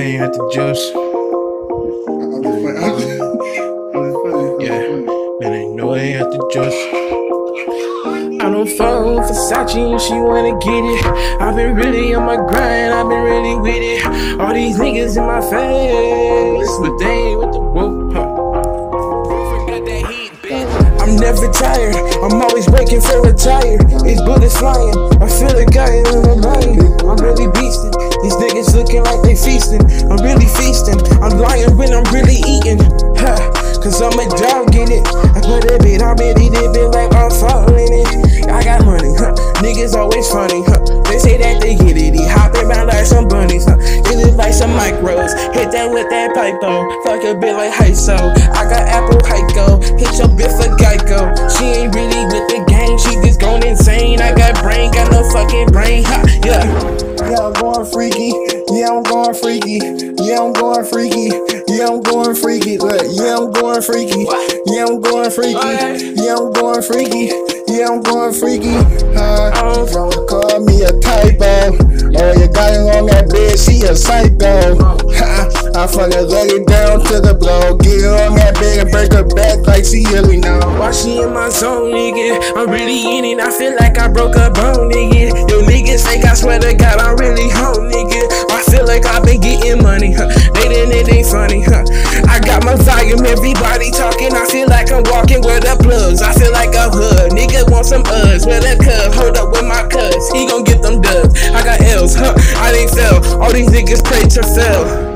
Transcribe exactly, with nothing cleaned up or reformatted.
ain't at the juice. Yeah, man, ain't no way at the juice. I don't follow Versace and she wanna get it. I've been really on my grind, I've been really with it. All these niggas in my face, but they ain't with the whoop, huh? I'm never tired, I'm always waking for a tire. These bullets flying, I feel like I am in my mind. I'm really beastin', these niggas looking like they feasting. I'm really feasting, I'm lying when I'm really eating, huh? Cause I'm a dog in it. I put a bit, I'm in it, bit like I'm falling it. I got money, huh? Niggas always funny, huh? They say that they get it, he hopping around like some bunnies, huh? They look like some micros, hit that with that pipe on. Fuck a bit like Hyso, I got Apple Hyco, hit your bit for Geico. She ain't really with the gang, she just going insane. I got brain, got no fucking brain, huh? Yeah. Yeah, I'm going freaky. Yeah, I'm going freaky. Yeah, I'm going freaky. Yeah, I'm going freaky. Look, yeah, I'm going freaky. Yeah, I'm going freaky. Yeah, I'm going freaky. Yeah, I'm going freaky. Uh, don't call me a typo. Oh, you got it on that bed, she a psycho. I fucking let it down to the blow. Get her on that bed and break her back like she really know. Why she in my zone, nigga? I'm really in it, I feel like I broke a bone, nigga. Yo, niggas fake, I swear to God, I'm really home, nigga. I feel like I've been getting money, huh? They think it ain't funny, huh? I got my volume, everybody talking. I feel like I'm walking with the plugs. I feel like a hood, nigga want some us. Where the cuz, hold up with my cuz. He gon' get them dubs. I got L's, huh? I didn't fail. All these niggas pray to fail.